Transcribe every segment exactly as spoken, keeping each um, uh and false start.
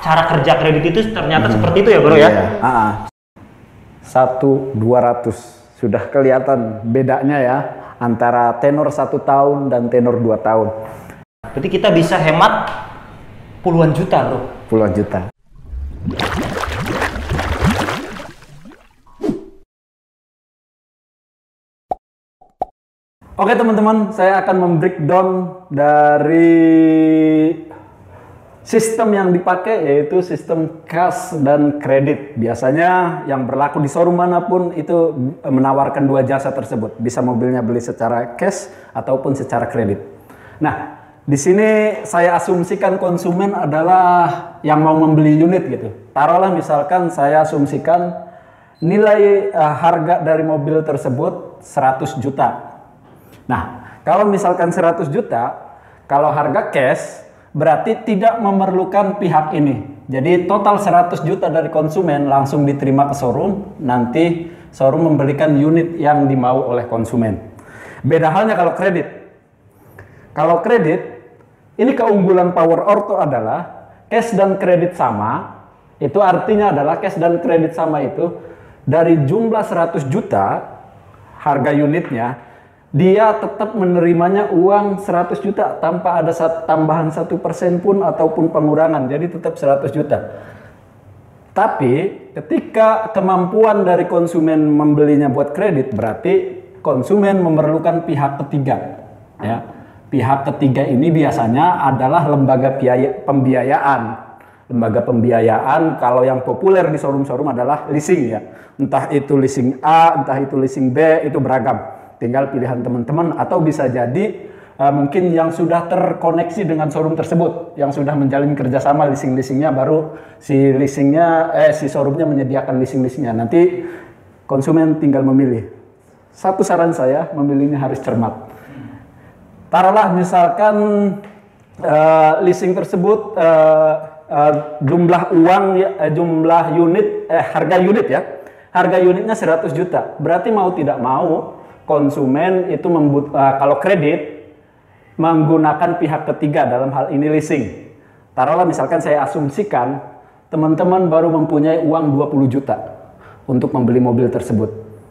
cara kerja kredit itu ternyata hmm. seperti itu ya bro ya? Iya. Ah, satu dua ratus sudah kelihatan bedanya ya antara tenor satu tahun dan tenor dua tahun. Berarti kita bisa hemat puluhan juta bro? Puluhan juta. Oke teman-teman, saya akan membreakdown dari sistem yang dipakai, yaitu sistem cash dan kredit. Biasanya yang berlaku di showroom manapun itu menawarkan dua jasa tersebut. Bisa mobilnya beli secara cash ataupun secara kredit. Nah, di sini saya asumsikan konsumen adalah yang mau membeli unit gitu. Taruhlah misalkan saya asumsikan nilai uh, harga dari mobil tersebut seratus juta. Nah, kalau misalkan seratus juta, kalau harga cash berarti tidak memerlukan pihak ini. Jadi total seratus juta dari konsumen langsung diterima ke showroom, nanti showroom memberikan unit yang dimau oleh konsumen. Beda halnya kalau kredit. Kalau kredit, ini keunggulan Power Orto adalah cash dan kredit sama. Itu artinya adalah cash dan kredit sama itu dari jumlah seratus juta harga unitnya, dia tetap menerimanya uang seratus juta tanpa ada tambahan satu persen pun ataupun pengurangan. Jadi tetap seratus juta. Tapi ketika kemampuan dari konsumen membelinya buat kredit, berarti konsumen memerlukan pihak ketiga. Ya. Pihak ketiga ini biasanya adalah lembaga biaya, pembiayaan. Lembaga pembiayaan kalau yang populer di showroom-showroom adalah leasing ya. Entah itu leasing A, entah itu leasing B, itu beragam. Tinggal pilihan teman-teman, atau bisa jadi uh, mungkin yang sudah terkoneksi dengan showroom tersebut, yang sudah menjalin kerjasama leasing-leasingnya, baru si leasingnya, eh si showroomnya menyediakan leasing-leasingnya. Nanti konsumen tinggal memilih. Satu saran saya, memilihnya harus cermat. Taruhlah misalkan uh, leasing tersebut uh, uh, jumlah uang, uh, jumlah unit, eh harga unit ya, harga unitnya seratus juta. Berarti mau tidak mau konsumen itu membut, uh, kalau kredit menggunakan pihak ketiga, dalam hal ini leasing. Taruhlah misalkan saya asumsikan teman-teman baru mempunyai uang dua puluh juta untuk membeli mobil tersebut.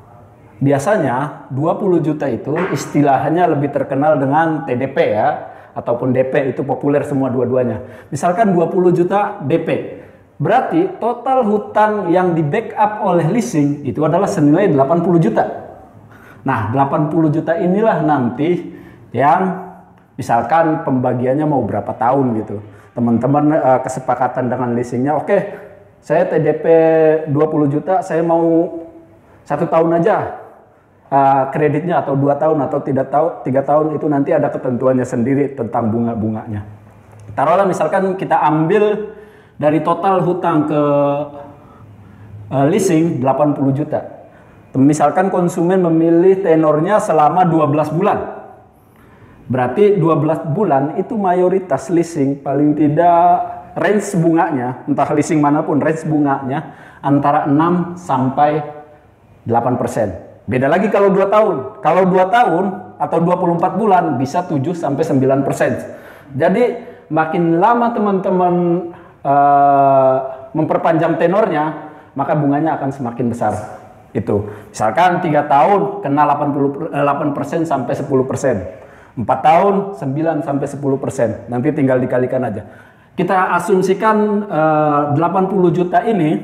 Biasanya dua puluh juta itu istilahnya lebih terkenal dengan T D P ya, ataupun D P, itu populer semua dua-duanya. Misalkan dua puluh juta D P. Berarti total hutang yang di backup oleh leasing itu adalah senilai delapan puluh juta. Nah, delapan puluh juta inilah nanti yang misalkan pembagiannya mau berapa tahun gitu. Teman-teman uh, kesepakatan dengan leasingnya, oke, okay, saya T D P dua puluh juta, saya mau satu tahun aja uh, kreditnya, atau dua tahun, atau tidak tahu tiga tahun, itu nanti ada ketentuannya sendiri tentang bunga-bunganya. Taruhlah misalkan kita ambil dari total hutang ke uh, leasing delapan puluh juta. Misalkan konsumen memilih tenornya selama dua belas bulan. Berarti dua belas bulan itu mayoritas leasing paling tidak range bunganya, entah leasing manapun, range bunganya antara enam sampai delapan persen. Beda lagi kalau dua tahun. Kalau dua tahun atau dua puluh empat bulan bisa tujuh sampai sembilan persen. Jadi makin lama teman-teman uh, memperpanjang tenornya, maka bunganya akan semakin besar. Itu misalkan tiga tahun kena delapan puluh delapan persen sampai sepuluh persen, empat tahun sembilan sampai sepuluh persen, nanti tinggal dikalikan aja. Kita asumsikan uh, delapan puluh juta ini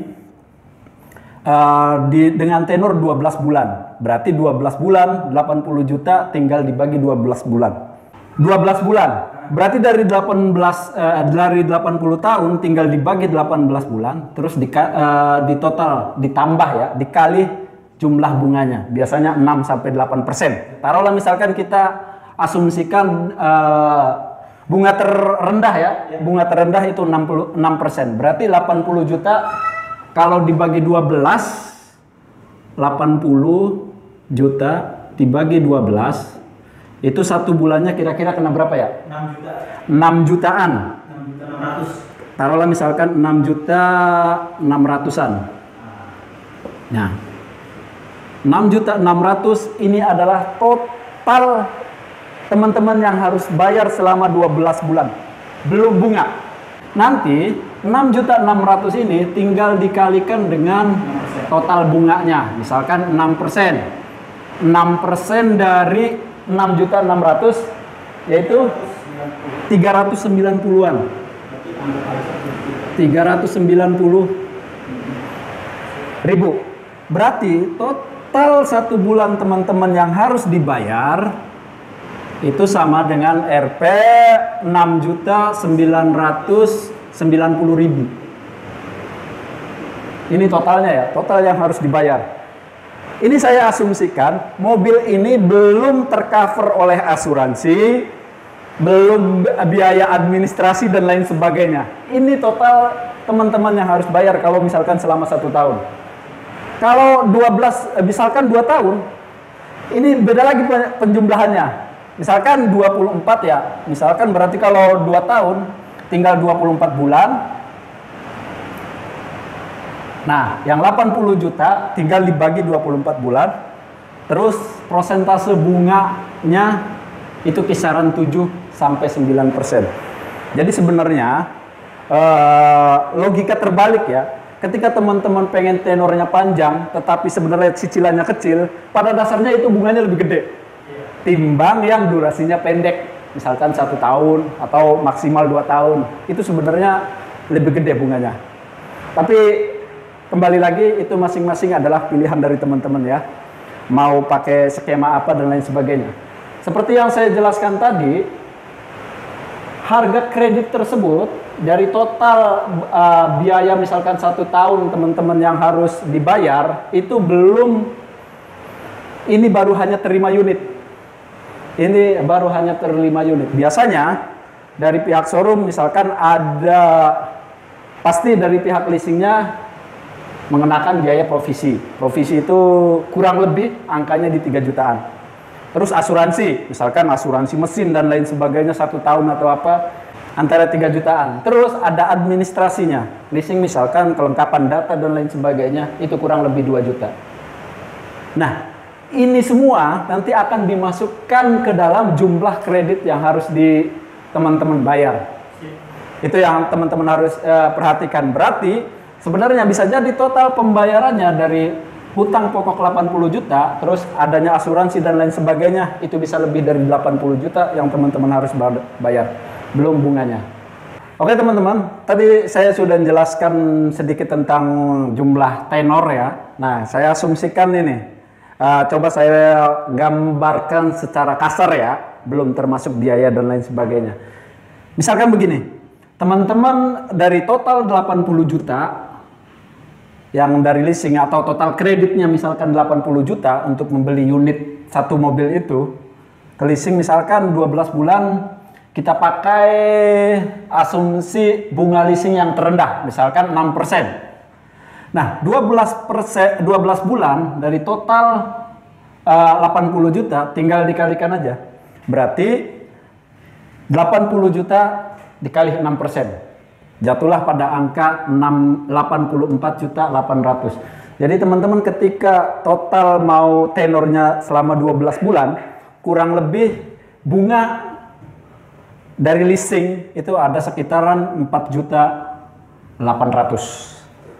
uh, di, dengan tenor dua belas bulan, berarti dua belas bulan delapan puluh juta tinggal dibagi dua belas bulan, dua belas bulan berarti dari delapan belas uh, dari delapan puluh tahun tinggal dibagi delapan belas bulan, terus di, uh, di total ditambah ya, dikali jumlah bunganya, biasanya enam sampai delapan persen. Taruhlah misalkan kita asumsikan uh, bunga terendah ya, bunga terendah itu enam puluh enam persen, berarti delapan puluh juta kalau dibagi dua belas, delapan puluh juta dibagi dua belas, itu satu bulannya kira-kira kena berapa ya? enam juta. enam jutaan. enam juta enam ratus. Taruhlah misalkan enam juta enam ratusan. Nah, enam juta enam ratus ini adalah total teman-teman yang harus bayar selama dua belas bulan. Belum bunga. Nanti enam juta enam ratus ini tinggal dikalikan dengan total bunganya, misalkan enam persen. enam persen dari enam juta enam ratus yaitu tiga ratus sembilan puluhan. tiga ratus sembilan puluh ribu. Berarti total satu bulan teman-teman yang harus dibayar itu sama dengan R P enam juta sembilan ratus sembilan puluh ribu. Ini totalnya ya, total yang harus dibayar. Ini saya asumsikan mobil ini belum tercover oleh asuransi, belum biaya administrasi dan lain sebagainya. Ini total teman-teman yang harus bayar kalau misalkan selama satu tahun. Kalau dua belas, misalkan dua tahun, ini beda lagi penjumlahannya. Misalkan dua puluh empat ya, misalkan berarti kalau dua tahun tinggal dua puluh empat bulan. Nah, yang delapan puluh juta tinggal dibagi dua puluh empat bulan. Terus prosentase bunganya itu kisaran tujuh sampai sembilan persen. Jadi sebenarnya eh, logika terbalik ya. Ketika teman-teman pengen tenornya panjang tetapi sebenarnya cicilannya kecil, pada dasarnya itu bunganya lebih gede timbang yang durasinya pendek, misalkan satu tahun atau maksimal dua tahun, itu sebenarnya lebih gede bunganya. Tapi kembali lagi itu masing-masing adalah pilihan dari teman-teman ya, mau pakai skema apa dan lain sebagainya. Seperti yang saya jelaskan tadi, harga kredit tersebut dari total uh, biaya misalkan satu tahun teman-teman yang harus dibayar itu belum, ini baru hanya terima unit. Ini baru hanya terlima unit. Biasanya dari pihak showroom misalkan ada, pasti dari pihak leasingnya mengenakan biaya provisi. Provisi itu kurang lebih angkanya di tiga jutaan. Terus asuransi, misalkan asuransi mesin dan lain sebagainya satu tahun atau apa, antara tiga jutaan. Terus ada administrasinya, leasing misalkan kelengkapan data dan lain sebagainya, itu kurang lebih dua juta. Nah, ini semua nanti akan dimasukkan ke dalam jumlah kredit yang harus di teman-teman bayar. Itu yang teman-teman harus uh, perhatikan. Berarti sebenarnya bisa jadi total pembayarannya dari hutang pokok delapan puluh juta, terus adanya asuransi dan lain sebagainya, itu bisa lebih dari delapan puluh juta yang teman-teman harus bayar. Belum bunganya. Oke teman-teman, tadi saya sudah menjelaskan sedikit tentang jumlah tenor ya. Nah, saya asumsikan ini. Uh, coba saya gambarkan secara kasar ya, belum termasuk biaya dan lain sebagainya. Misalkan begini, teman-teman dari total delapan puluh juta yang dari leasing atau total kreditnya misalkan delapan puluh juta untuk membeli unit satu mobil itu, ke leasing misalkan dua belas bulan, kita pakai asumsi bunga leasing yang terendah, misalkan enam persen. Nah, dua belas persen, dua belas bulan dari total uh, delapan puluh juta tinggal dikalikan aja. Berarti delapan puluh juta dikali enam persen. Jatuhlah pada angka delapan puluh empat juta delapan ratus. Jadi teman-teman ketika total mau tenornya selama dua belas bulan, kurang lebih bunga dari leasing itu ada sekitaran empat juta delapan ratus.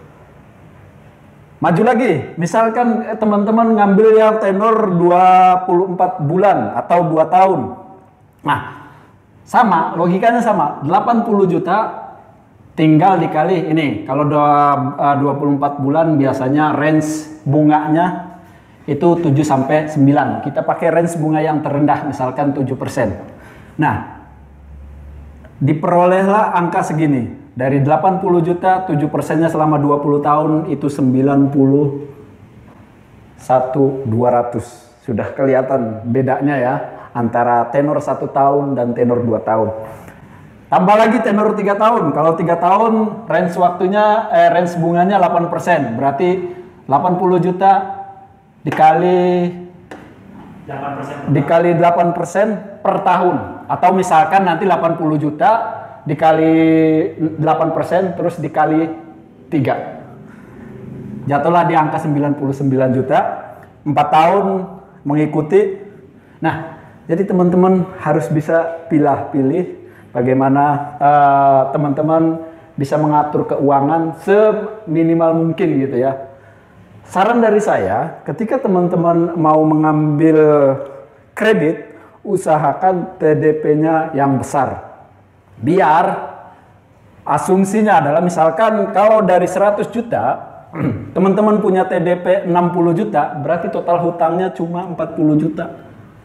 Maju lagi, misalkan teman-teman ngambil yang tenor dua puluh empat bulan atau dua tahun. Nah, sama, logikanya sama. delapan puluh juta tinggal dikali ini. Kalau dua puluh empat bulan biasanya range bunganya itu tujuh sampai sembilan. Kita pakai range bunga yang terendah misalkan tujuh persen. Nah, diperolehlah angka segini. Dari delapan puluh juta, tujuh persennya selama dua puluh tahun itu sembilan puluh satu ribu dua ratus. Sudah kelihatan bedanya ya antara tenor satu tahun dan tenor dua tahun. Tambah lagi tenor tiga tahun. Kalau tiga tahun range waktunya eh, range bunganya delapan persen. Berarti delapan puluh juta dikali delapan persen dikali delapan persen per tahun. Atau misalkan nanti delapan puluh juta dikali delapan persen terus dikali tiga, jatuhlah di angka sembilan puluh sembilan juta. Empat tahun mengikuti. Nah, jadi teman-teman harus bisa pilih-pilih bagaimana teman-teman uh, bisa mengatur keuangan seminimal mungkin gitu ya. Saran dari saya, ketika teman-teman mau mengambil kredit, usahakan T D P-nya yang besar. Biar asumsinya adalah misalkan kalau dari seratus juta, teman-teman punya T D P enam puluh juta, berarti total hutangnya cuma empat puluh juta.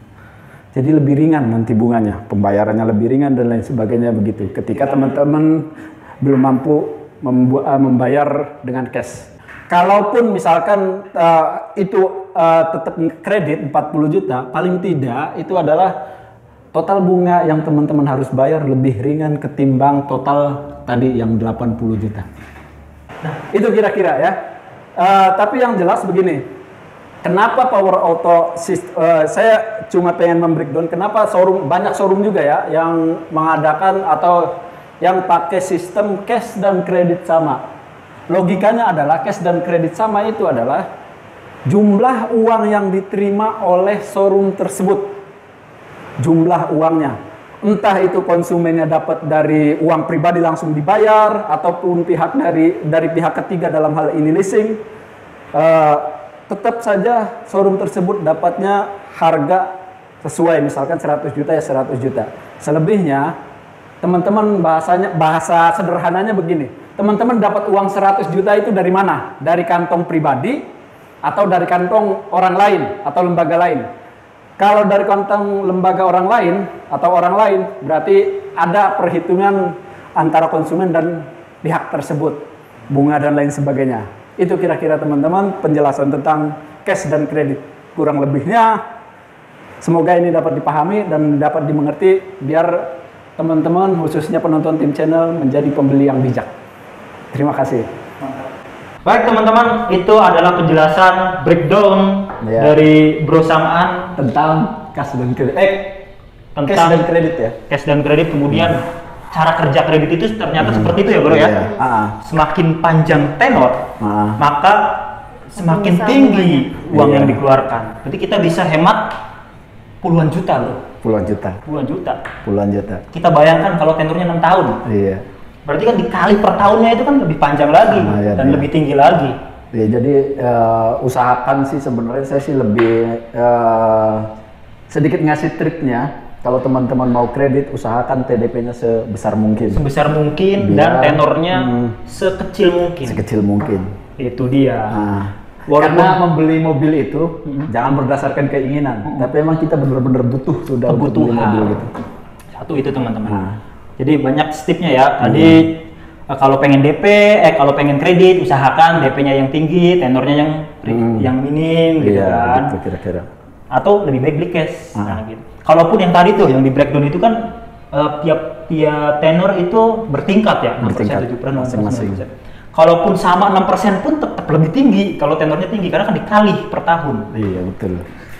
Jadi lebih ringan nanti bunganya, pembayarannya lebih ringan dan lain sebagainya begitu. Ketika teman-teman belum mampu membu- uh, membayar dengan cash. Kalaupun misalkan uh, itu uh, tetap kredit empat puluh juta, paling tidak itu adalah total bunga yang teman-teman harus bayar lebih ringan ketimbang total tadi yang delapan puluh juta. Nah, itu kira-kira ya. Uh, tapi yang jelas begini, kenapa Power Auto System, uh, saya cuma pengen membreakdown kenapa showroom, banyak showroom juga ya yang mengadakan atau yang pakai sistem cash dan kredit sama. Logikanya adalah cash dan kredit sama itu adalah jumlah uang yang diterima oleh showroom tersebut. Jumlah uangnya. Entah itu konsumennya dapat dari uang pribadi langsung dibayar ataupun pihak dari dari pihak ketiga dalam hal ini leasing. Uh, tetap saja showroom tersebut dapatnya harga sesuai, misalkan seratus juta ya seratus juta. Selebihnya teman-teman bahasanya bahasa sederhananya begini. Teman-teman dapat uang seratus juta itu dari mana? Dari kantong pribadi atau dari kantong orang lain atau lembaga lain? Kalau dari kantong lembaga orang lain atau orang lain, berarti ada perhitungan antara konsumen dan pihak tersebut, bunga dan lain sebagainya. Itu kira-kira teman-teman penjelasan tentang cash dan kredit. Kurang lebihnya semoga ini dapat dipahami dan dapat dimengerti biar teman-teman khususnya penonton Tim Channel menjadi pembeli yang bijak. Terima kasih. Baik teman-teman, itu adalah penjelasan breakdown Ya. dari Bro Sam'an Tentang cash dan kredit. Eh, tentang cash dan kredit ya. cash dan kredit, kemudian cara kerja kredit itu ternyata Hmm. seperti itu ya Bro ya. Iya. Ah. Semakin panjang tenor, Ah. maka semakin Besar tinggi bunganya. uang Iya. yang dikeluarkan. Berarti kita bisa hemat puluhan juta loh. Puluhan juta. Puluhan juta. Puluhan juta. Kita bayangkan kalau tenornya enam tahun. Iya. Berarti kan dikali per tahunnya itu kan lebih panjang lagi Ah, iya, dan iya. lebih tinggi lagi. Ya, jadi eh, usahakan sih sebenarnya saya sih lebih eh, sedikit ngasih triknya. Kalau teman-teman mau kredit, usahakan T D P-nya sebesar mungkin, Sebesar mungkin Biar- dan tenornya Hmm. sekecil mungkin. sekecil mungkin. Itu dia. Nah, Walaupun- karena membeli mobil itu jangan berdasarkan keinginan, tapi emang kita benar-benar butuh sudah untuk beli Kebutuhan. mobil gitu. Satu itu teman-teman. Nah. Jadi banyak stepnya ya. Tadi eh, kalau pengen D P, eh kalau pengen kredit, usahakan D P-nya yang tinggi, tenornya yang Hmm. yang minim gitu Iya, kan. gitu kira-kira. Atau lebih baik beli cash. Ah. Nah, gitu. Kalaupun yang tadi tuh yang di breakdown itu kan eh, tiap tiap tenor itu bertingkat ya, enam persen, Bertingkat, tujuh persen, masing-masing. sembilan persen. Kalaupun sama enam persen pun tetap lebih tinggi kalau tenornya tinggi karena kan dikali per tahun. Iya, betul.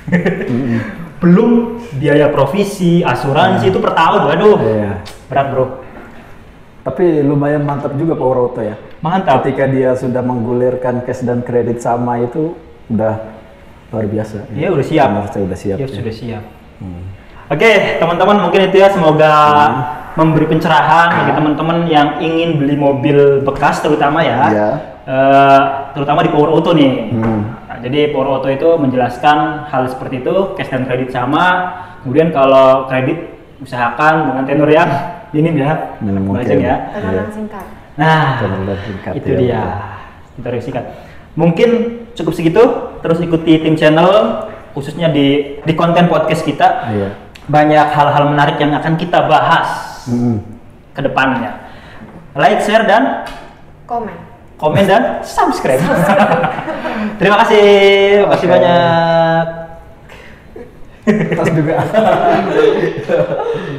Belum biaya provisi, asuransi itu per tahun. Waduh. Iya. Berat, Bro. Tapi lumayan mantap juga Power Auto ya. Mantap. Ketika dia sudah menggulirkan cash dan kredit sama itu udah luar biasa. Dia udah siap. Benar, saya udah siap. Dia ya. sudah siap. Oke, teman-teman mungkin itu ya, semoga memberi pencerahan bagi teman-teman yang ingin beli mobil bekas terutama ya. Iya. Eh, terutama di Power Auto nih. Hmm. Nah, jadi Power Auto itu menjelaskan hal seperti itu, cash dan kredit sama. Kemudian kalau kredit usahakan dengan tenor yang minim ya. Minim mungkin. Bajeng ya. Tekanan singkat. Nah, Tenor dan singkat, itu ya, dia. betul. Kita revisikan. Mungkin cukup segitu. Terus ikuti Tim Channel, khususnya di di konten podcast kita. Iya. Banyak hal-hal menarik yang akan kita bahas Hmm. ke depannya. Like, share, dan Komen. komen dan subscribe. Terima kasih, terima kasih Oke. banyak. Tas juga.